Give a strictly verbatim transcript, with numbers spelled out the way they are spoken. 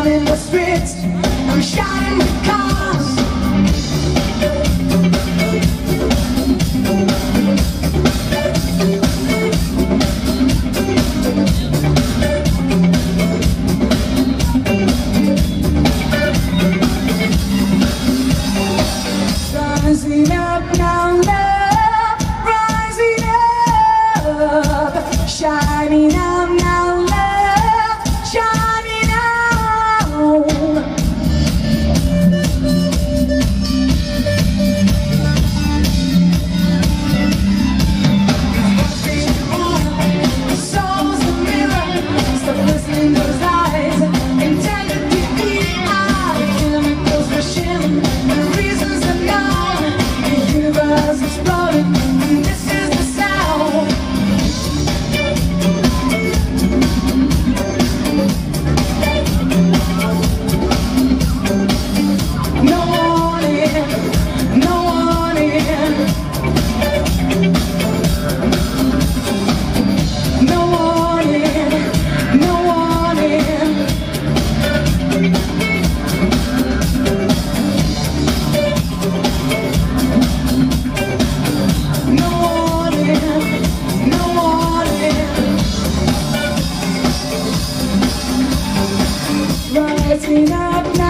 in the streets, I'm shining cars. Rising up now, love, rising up, shining up now, love, shining out. The soul's a mirror, stop listening to those eyes, intended to be out, chemicals rushing, the reasons are known, the universe exploding, and this is the sound. No warning, no warning, no warning, no warning. No warning, no warning. Rising up now.